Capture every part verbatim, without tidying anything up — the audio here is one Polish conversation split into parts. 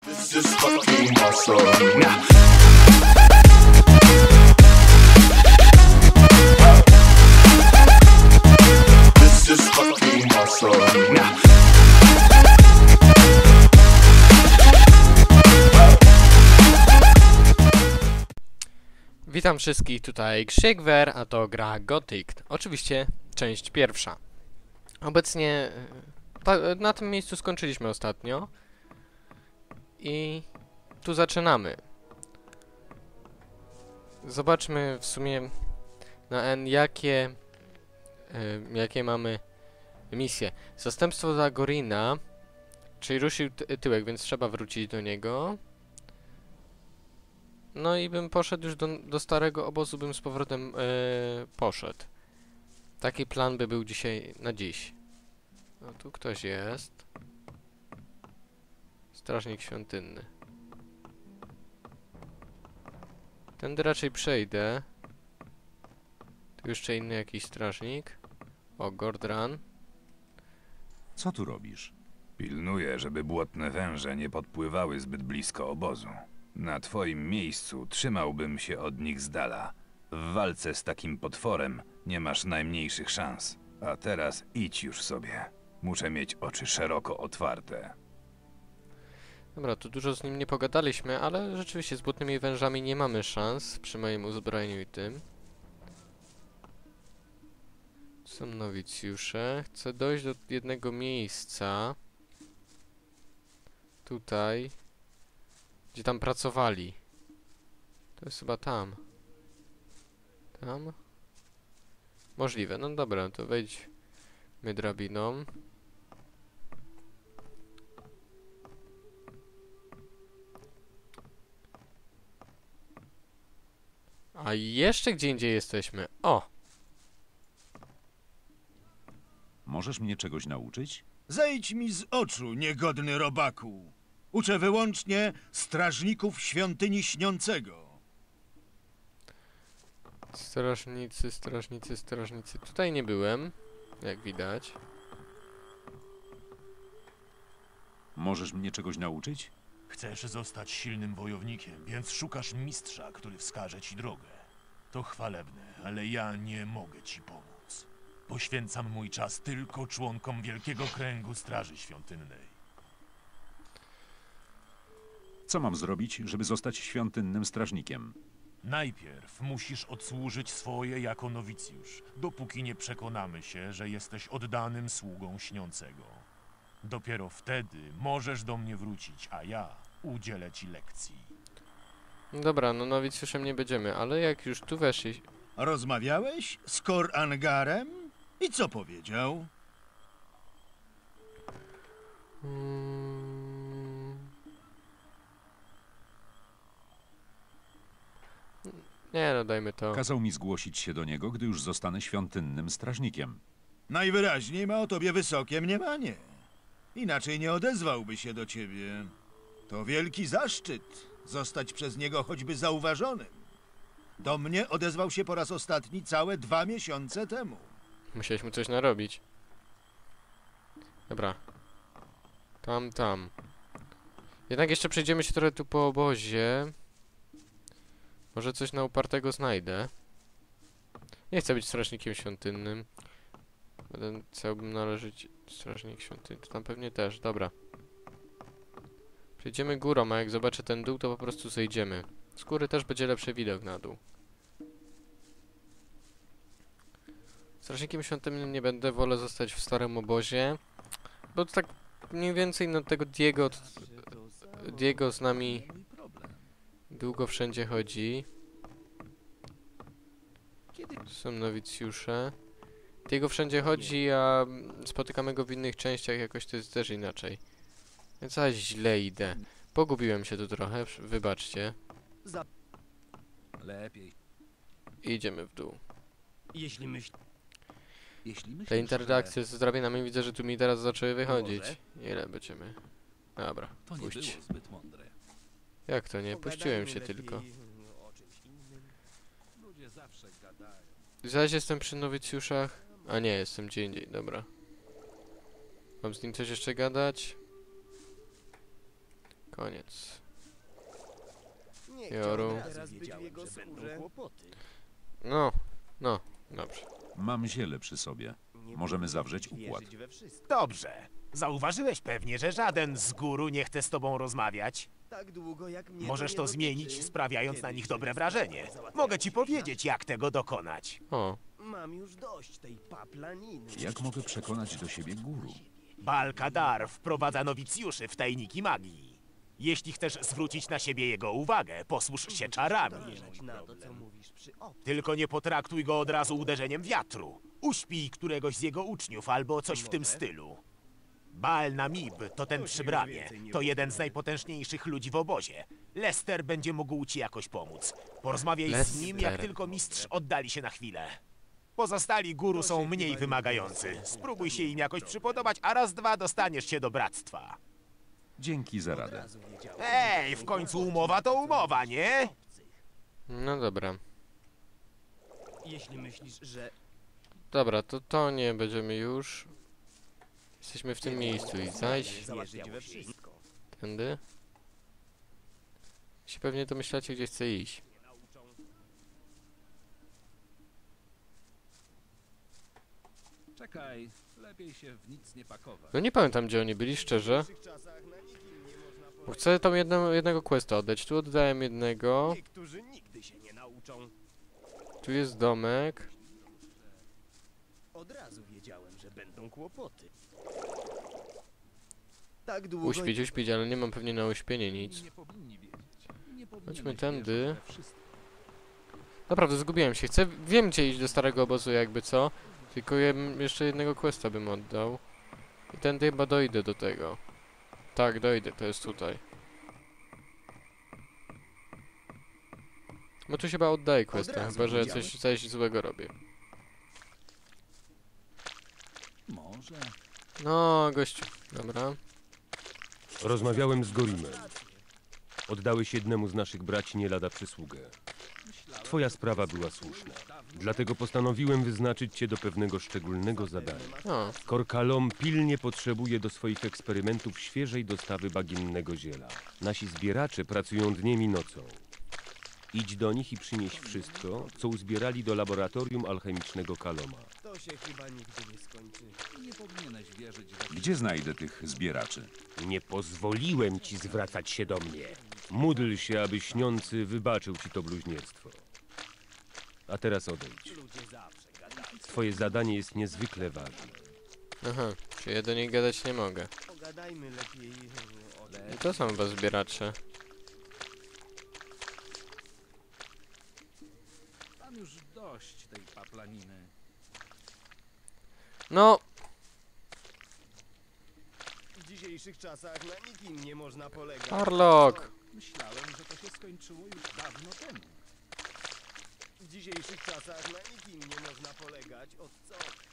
This is fucking awesome. Now. This is fucking awesome. Now. Witam wszystkich, tutaj Krzykwer, a to gra Gothic. Oczywiście część pierwsza. Obecnie ta, na tym miejscu skończyliśmy ostatnio. I tu zaczynamy. Zobaczmy w sumie na N jakie, y, jakie mamy misje. Zastępstwo za Gorina, czyli ruszył ty tyłek, więc trzeba wrócić do niego. No i bym poszedł już do, do starego obozu, bym z powrotem yy, poszedł. Taki plan by był dzisiaj, na dziś. No tu ktoś jest. Strażnik świątynny. Tędy raczej przejdę. Tu jeszcze inny jakiś strażnik. O, Gordran. Co tu robisz? Pilnuję, żeby błotne węże nie podpływały zbyt blisko obozu. Na twoim miejscu trzymałbym się od nich z dala. W walce z takim potworem nie masz najmniejszych szans. A teraz idź już sobie. Muszę mieć oczy szeroko otwarte. Dobra, tu dużo z nim nie pogadaliśmy, ale rzeczywiście z błotnymi wężami nie mamy szans przy moim uzbrojeniu i tym. Są nowicjusze. Chcę dojść do jednego miejsca. Tutaj. Gdzie tam pracowali. To jest chyba tam. Tam? Możliwe. No dobra, to wejdźmy drabiną. A jeszcze gdzie indziej jesteśmy. O! Możesz mnie czegoś nauczyć? Zejdź mi z oczu, niegodny robaku. Uczę wyłącznie strażników świątyni śniącego. Strażnicy, strażnicy, strażnicy. Tutaj nie byłem, jak widać. Możesz mnie czegoś nauczyć? Chcesz zostać silnym wojownikiem, więc szukasz mistrza, który wskaże ci drogę. To chwalebne, ale ja nie mogę ci pomóc. Poświęcam mój czas tylko członkom Wielkiego Kręgu Straży Świątynnej. Co mam zrobić, żeby zostać świątynnym strażnikiem? Najpierw musisz odsłużyć swoje jako nowicjusz, dopóki nie przekonamy się, że jesteś oddanym sługą śniącego. Dopiero wtedy możesz do mnie wrócić, a ja udzielę ci lekcji. Dobra, no nowicjuszem nie będziemy, ale jak już tu weszli... Rozmawiałeś z Kor Angarem? I co powiedział? Hmm... Nie no, dajmy to. Kazał mi zgłosić się do niego, gdy już zostanę świątynnym strażnikiem. Najwyraźniej ma o tobie wysokie mniemanie. Inaczej nie odezwałby się do ciebie. To wielki zaszczyt zostać przez niego choćby zauważonym. Do mnie odezwał się po raz ostatni całe dwa miesiące temu. Musieliśmy coś narobić. Dobra. Tam, tam. Jednak jeszcze przejdziemy się trochę tu po obozie. Może coś na upartego znajdę. Nie chcę być strażnikiem świątynnym. Będę, chciałbym należeć strażnik świątynny. Tam pewnie też, dobra. Przejdziemy górą, a jak zobaczę ten dół, to po prostu zejdziemy. Z góry też będzie lepszy widok na dół. Strażnikiem świątynnym nie będę, wolę zostać w starym obozie. Bo to tak mniej więcej no tego Diego... Diego z nami długo wszędzie chodzi. Są nowicjusze. Diego wszędzie chodzi, a spotykamy go w innych częściach, jakoś to jest też inaczej. Więc zaś źle idę. Pogubiłem się tu trochę, wybaczcie. Lepiej. Idziemy w dół. Jeśli myśl... Jeśli myślisz, Te interakcje że z drabinami widzę, że tu mi teraz zaczęły wychodzić. Może? Ile będziemy? Dobra, to nie puść. było zbyt mądre. Jak to nie? Puściłem się tylko. O czymś innym. Ludzie zawsze gadają. Zaś jestem przy nowicjuszach. A nie, jestem gdzie indziej, dobra. Mam z nim coś jeszcze gadać? Koniec. Nie Joru. chciałbym teraz być w jego skórze. No, no, dobrze. Mam ziele przy sobie. Możemy zawrzeć układ. Dobrze. Zauważyłeś pewnie, że żaden z góru nie chce z tobą rozmawiać. Tak długo jak mnie Możesz nie to dotyczy. zmienić, sprawiając na Kiedyś nich dobre się wrażenie. załatwiać Mogę ci się powiedzieć, jak tego dokonać. O, Mam już dość tej paplaniny. Jak mogę przekonać do siebie guru? Balkadar wprowadza nowicjuszy w tajniki magii. Jeśli chcesz zwrócić na siebie jego uwagę, posłuż się czarami. Uważać na to, co mówisz przy obcych. Tylko nie potraktuj go od razu uderzeniem wiatru. Uśpij któregoś z jego uczniów albo coś w tym stylu. Baal Namib to ten przy bramie. To jeden z najpotężniejszych ludzi w obozie. Lester będzie mógł ci jakoś pomóc. Porozmawiaj z nim, jak Lester. tylko mistrz oddali się na chwilę. Pozostali guru są mniej wymagający. Spróbuj się im jakoś przypodobać, a raz dwa dostaniesz się do bractwa. Dzięki za radę. Ej, w końcu umowa to umowa, nie? no dobra. Jeśli myślisz, że Dobra, to to nie będziemy już. Jesteśmy w tym miejscu i zaś załatwić we wszystko. tędy. Się pewnie domyślacie, gdzie chcę iść. Czekaj, lepiej się w nic nie pakować. No nie pamiętam, gdzie oni byli, szczerze. W tych czasach na nikim nie można Bo chcę tam jedno, jednego questa oddać. Tu oddałem jednego. Niektórzy nigdy się nie nauczą. Tu jest domek. Od razu wiedziałem, że będą kłopoty. Tak długo... Uśpić, uśpić, ale nie mam pewnie na uśpienie nic. Nie powinni wiedzieć. Nie powinieneś Chodźmy tędy. wierzyć we wszystko. Naprawdę, zgubiłem się. Chcę, wiem gdzie iść do starego obozu, jakby co. Tylko jem, jeszcze jednego questa bym oddał. I tędy chyba dojdę do tego. Tak, dojdę, to jest tutaj. Bo tu się chyba oddaję questa, razu chyba że wiedziałem. coś, coś złego robię. Może. No, gościu. Dobra. Rozmawiałem z Gorimem. Oddałeś jednemu z naszych braci nie lada przysługę. Twoja sprawa była słuszna. Dlatego postanowiłem wyznaczyć cię do pewnego szczególnego zadania. O, Korkalom pilnie potrzebuje do swoich eksperymentów świeżej dostawy bagiennego ziela. Nasi zbieracze pracują dniem i nocą. Idź do nich i przynieś wszystko, co uzbierali do laboratorium alchemicznego Kaloma. To się chyba nigdy nie skończy. Nie powinieneś wierzyć we Gdzie znajdę tych zbieraczy? Nie pozwoliłem ci zwracać się do mnie. Módl się, aby śniący wybaczył ci to bluźnierstwo. A teraz odejdź. Ludzie zawsze gadają. Twoje zadanie jest niezwykle ważne. aha. Czy ja do niej gadać nie mogę. Pogadajmy lepiej o tym. I to są chyba zbieracze. Mam już dość tej paplaniny. No, W dzisiejszych czasach na nikim nie można polegać. Harlock! Myślałem, że to się skończyło już dawno temu. W dzisiejszych czasach na nikim nie można polegać. Od co?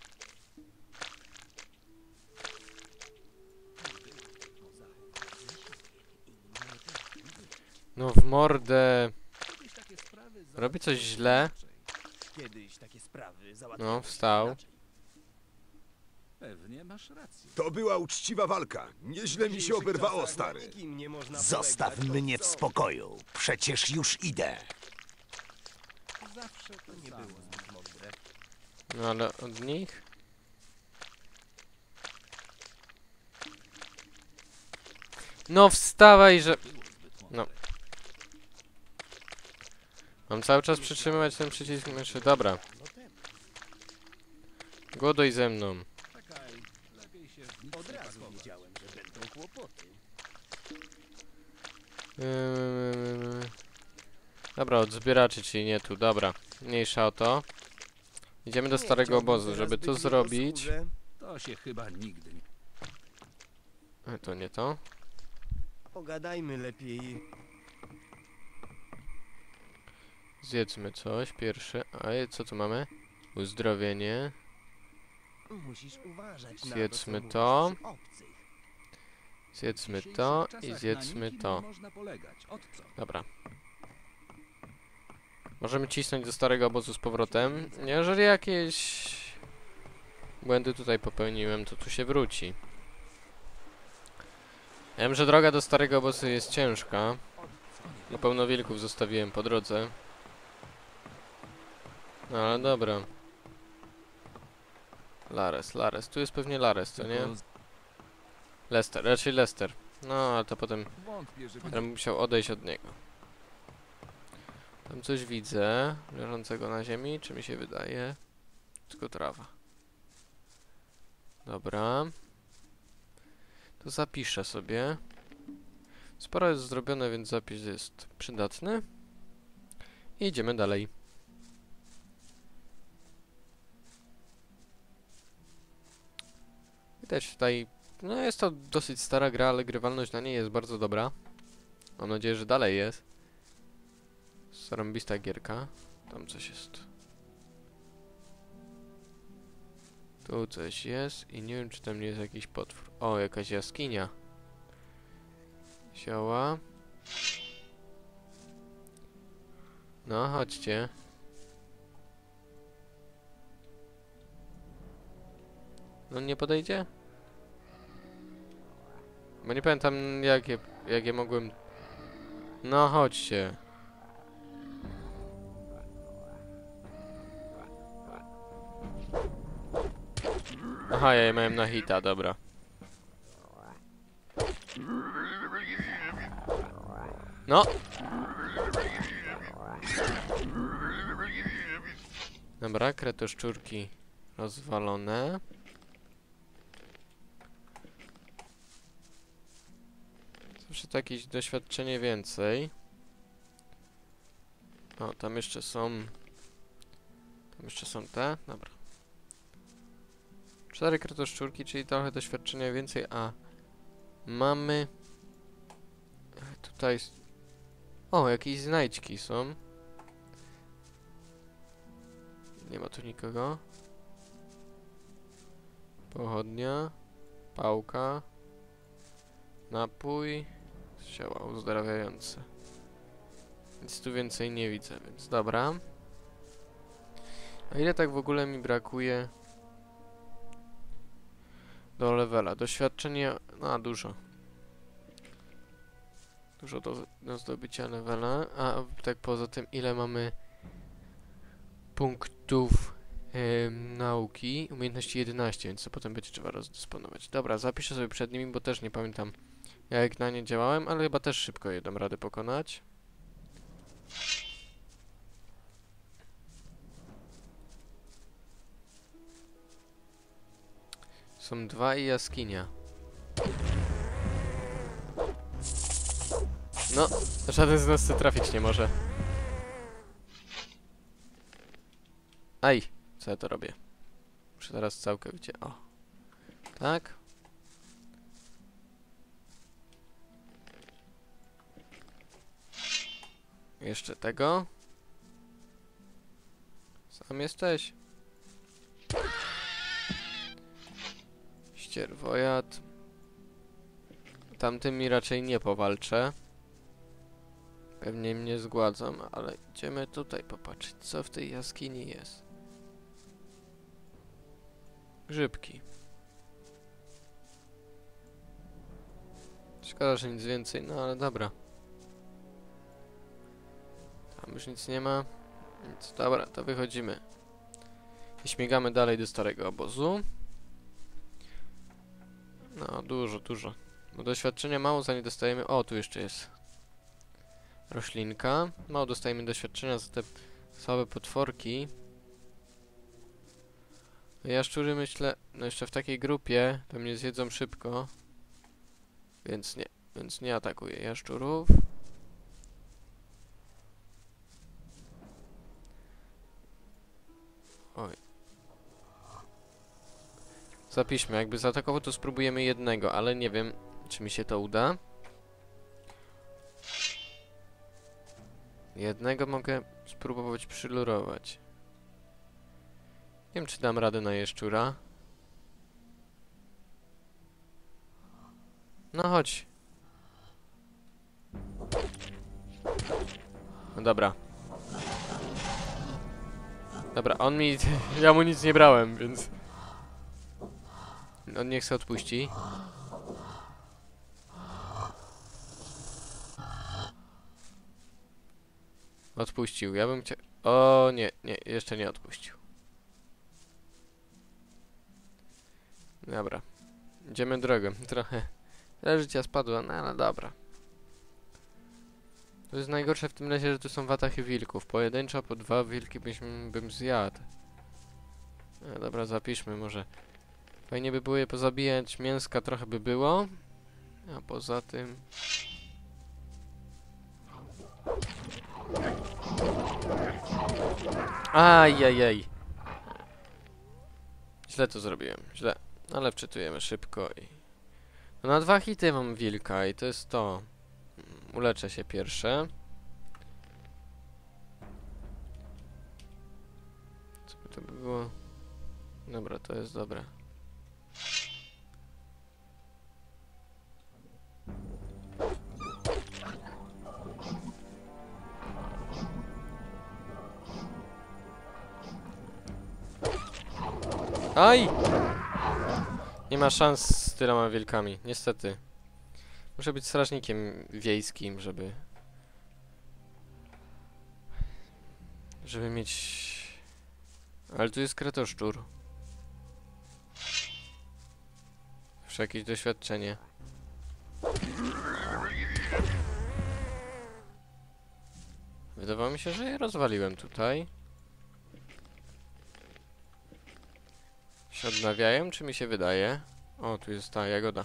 No w mordę. Kiedyś takie sprawy Robi coś źle. Kiedyś takie sprawy załatwiały No, się wstał. inaczej. Pewnie masz rację. To była uczciwa walka. Nieźle mi się dzisiejszych oberwało, czasach na stary. nikim nie można Zostaw polegać. mnie Od w co? spokoju. Przecież już idę. Zawsze to Nie samo. było zbyt mądre. No ale od nich? No wstawaj, że... No. Mam cały czas przytrzymywać ten przycisk myszy. Dobra. Głoduj ze mną. Czekaj, lepiej się w nic Od nie razu pakować. wiedziałem, że będą kłopoty. Yy... Dobra, od zbieraczy, czyli nie tu. Dobra. Mniejsza o to. Idziemy do Nie starego chciałbym obozu, teraz żeby być to w jego zrobić. skórze. To się chyba nigdy nie... E, To nie to. Pogadajmy lepiej. Zjedzmy coś pierwsze. A co tu mamy? Uzdrowienie. Musisz uważać na Zjedzmy to, co to. mówisz przy obcych. Zjedzmy W to dzisiejszych i czasach zjedzmy na nikim to. Nie można polegać. Od co? Dobra. Możemy cisnąć do starego obozu z powrotem. Jeżeli jakieś błędy tutaj popełniłem, to tu się wróci. Ja wiem, że droga do starego obozu jest ciężka. No pełno wilków zostawiłem po drodze. No ale dobra. Lares, Lares. Tu jest pewnie Lares, co nie? Lester, raczej Lester. No, ale to potem będę musiał odejść od niego. Tam coś widzę, leżącego na ziemi, czy mi się wydaje? Tylko trawa. Dobra. To zapiszę sobie. Sporo jest zrobione, więc zapis jest przydatny. I idziemy dalej. Widać tutaj, no jest to dosyć stara gra, ale grywalność na niej jest bardzo dobra. Mam nadzieję, że dalej jest. Zarąbista gierka. Tam coś jest. Tu coś jest i nie wiem, czy tam nie jest jakiś potwór. O, jakaś jaskinia. Zioła. No, chodźcie. No nie podejdzie? Bo nie pamiętam jakie, jakie mogłem... No chodźcie. Aha, ja je miałem na hita, dobra. No! Dobra, kretoszczurki rozwalone. Zawsze to jakieś doświadczenie więcej. O, tam jeszcze są... Tam jeszcze są te? Dobra. Cztery kretoszczurki, czyli trochę doświadczenia więcej, a... Mamy... Tutaj... O, jakieś znajdźki są. Nie ma tu nikogo. Pochodnia. Pałka. Napój. Zioła uzdrawiające. Nic tu więcej nie widzę, więc dobra. A ile tak w ogóle mi brakuje do levela? Doświadczenie... No, dużo. Dużo do, do zdobycia levela. A tak poza tym, ile mamy punktów yy, nauki? Umiejętności jedenaście, więc to potem będzie trzeba rozdysponować. Dobra, zapiszę sobie przed nimi, bo też nie pamiętam, jak na nie działałem, ale chyba też szybko je dam radę pokonać. Są dwa i jaskinia. No, żaden z nas trafić nie może. Aj, co ja to robię? Muszę teraz całkowicie... O. Tak. Jeszcze tego. Sam jesteś. Ścierwojad. Tamtymi raczej nie powalczę. Pewnie mnie zgładzą, ale idziemy tutaj popatrzeć, co w tej jaskini jest. Grzybki. Szkoda, że nic więcej, no ale dobra. Tam już nic nie ma. Więc dobra, to wychodzimy. I śmigamy dalej do starego obozu. No, dużo, dużo. Bo doświadczenia mało, zanim dostajemy... O, tu jeszcze jest roślinka. Mało dostajemy doświadczenia za te słabe potworki. Jaszczury, myślę, no jeszcze w takiej grupie to mnie zjedzą szybko. Więc nie, więc nie atakuję jaszczurów. Oj. Zapiszmy, jakby zaatakował, to spróbujemy jednego, ale nie wiem, czy mi się to uda. Jednego mogę spróbować przylurować. Nie wiem, czy dam radę na jaszczura. No chodź. No dobra. Dobra, on mi... Ja mu nic nie brałem, więc... On niech se odpuści. Odpuścił. Ja bym chciał... O nie, nie, jeszcze nie odpuścił. Dobra. Idziemy drogą. Trochę tyle życia spadło, no ale dobra. To jest najgorsze w tym lesie, że tu są watachy wilków. Pojedynczo po dwa wilki byśmy, bym zjadł. No dobra, zapiszmy może. Fajnie by było je pozabijać, mięska trochę by było. A poza tym... Ajajaj. Źle to zrobiłem, źle. Ale wczytujemy szybko i... No na dwa hity mam wilka i to jest to. Uleczę się pierwsze. Co by to było? Dobra, to jest dobre. Aj! Nie ma szans z tyloma wilkami, niestety. Muszę być strażnikiem wiejskim, żeby... Żeby mieć... Ale tu jest kretoszczur. Już jakieś doświadczenie. Wydawało mi się, że je rozwaliłem tutaj. Się odnawiają, czy mi się wydaje? O, tu jest ta jagoda.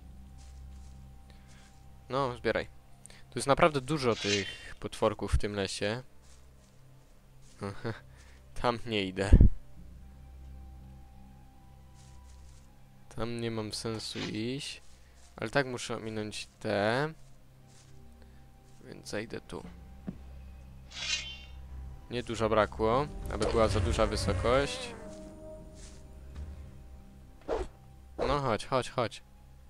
No, zbieraj. Tu jest naprawdę dużo tych potworków w tym lesie. Tam nie idę. Tam nie mam sensu iść. Ale tak muszę ominąć te. Więc zajdę tu. Nie dużo brakło, aby była za duża wysokość. No chodź, chodź, chodź.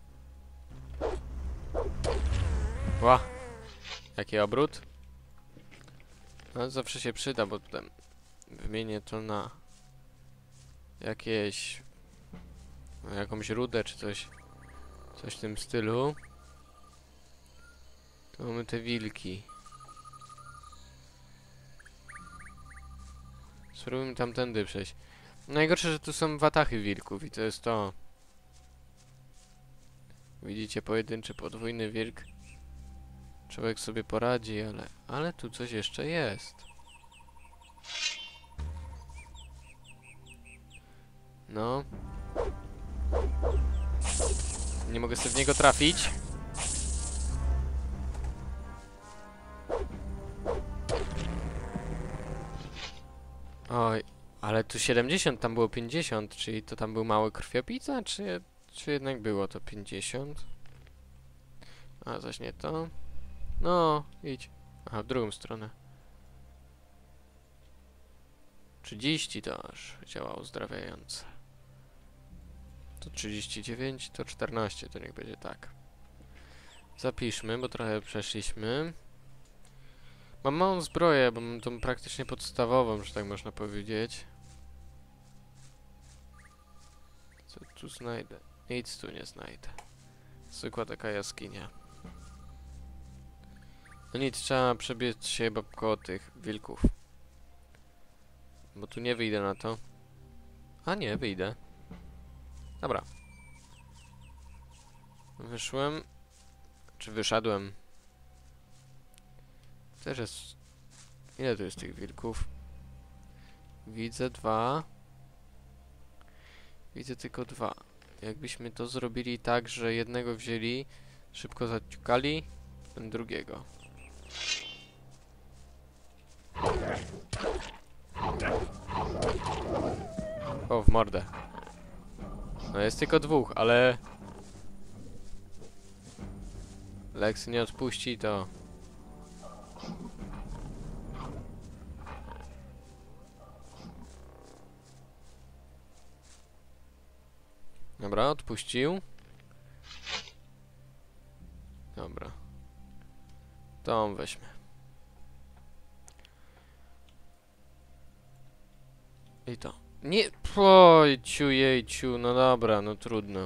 Ła! Jaki obrót? No zawsze się przyda, bo tutaj wymienię to na jakieś... na jakąś rudę czy coś. Coś w tym stylu. Tu mamy te wilki. Spróbujmy tamtędy przejść. Najgorsze, że tu są watachy wilków i to jest to. Widzicie, pojedynczy, podwójny wilk. Człowiek sobie poradzi, ale... Ale tu coś jeszcze jest. No. Nie mogę sobie w niego trafić. Oj, ale tu siedemdziesiąt, tam było pięćdziesiąt, czyli to tam był mały krwiopijca, czy, czy jednak było to pięćdziesiąt? A, zaś nie to. No, idź. Aha, w drugą stronę. trzydzieści to aż działa uzdrawiające. To trzydzieści dziewięć, to czternaście, to niech będzie tak. Zapiszmy, bo trochę przeszliśmy. Mam małą zbroję, bo mam tą praktycznie podstawową, że tak można powiedzieć. Co tu znajdę? Nic tu nie znajdę. Zwykła taka jaskinia. No nic, trzeba przebiec się chyba koło tych wilków. Bo tu nie wyjdę na to. A nie, wyjdę. Dobra. Wyszłem. Czy wyszedłem? Też jest... Ile tu jest tych wilków? Widzę dwa. Widzę tylko dwa. Jakbyśmy to zrobili tak, że jednego wzięli, szybko zaciukali, ten drugiego. O, w mordę. No jest tylko dwóch, ale... Lex nie odpuści, to... Dobra, odpuścił. Dobra. To on weźmie. I to. Nie... Ojciu, jejciu, no dobra, no trudno.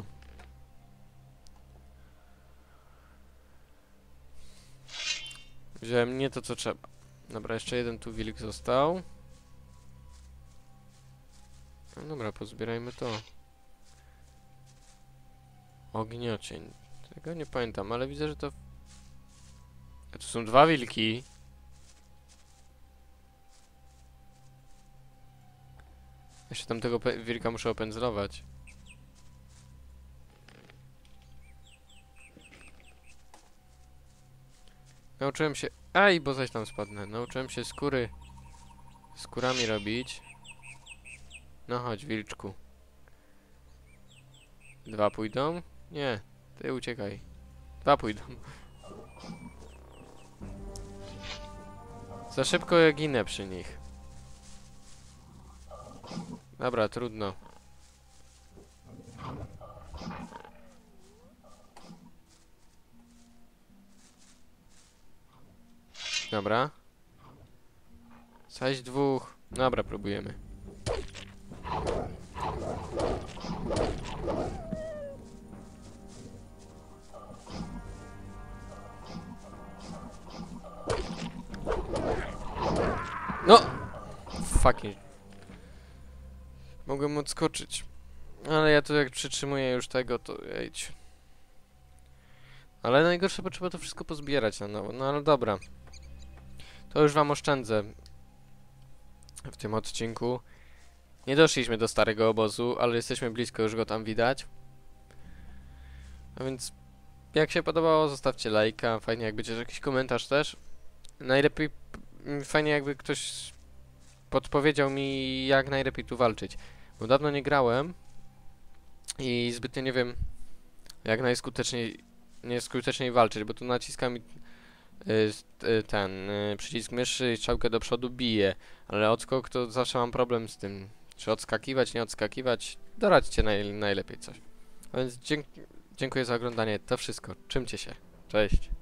Wziąłem nie to, co trzeba. Dobra, jeszcze jeden tu wilk został. No dobra, pozbierajmy to. Ogniocień. Tego nie pamiętam, ale widzę, że to... A tu są dwa wilki. Jeszcze tamtego wilka muszę opędzlować. Nauczyłem się... Aj, bo zaś tam spadnę. Nauczyłem się skóry... skórami robić. No chodź, wilczku. Dwa pójdą? Nie, ty uciekaj. Dwa pójdą. Za szybko ja ginę przy nich. Dobra, trudno. Dobra. Zaś dwóch. Dobra, próbujemy. No! Fucking. Mogłem odskoczyć. Ale ja to jak przytrzymuję już tego, to jedź. Ale najgorsze, bo trzeba to wszystko pozbierać na nowo. No ale dobra. To już wam oszczędzę. W tym odcinku. Nie doszliśmy do starego obozu, ale jesteśmy blisko, już go tam widać. A więc jak się podobało, zostawcie lajka. Fajnie jak będzie jakiś komentarz też. Najlepiej, fajnie jakby ktoś podpowiedział mi, jak najlepiej tu walczyć. Bo dawno nie grałem i zbytnio nie wiem, jak najskuteczniej najskuteczniej walczyć, bo tu naciskam y, y, ten y, przycisk myszy i strzałkę do przodu bije, ale odskok to zawsze mam problem z tym, czy odskakiwać, nie odskakiwać. Doradźcie naj, najlepiej coś. A więc dzięk dziękuję za oglądanie, to wszystko. Trzymcie się. Cześć.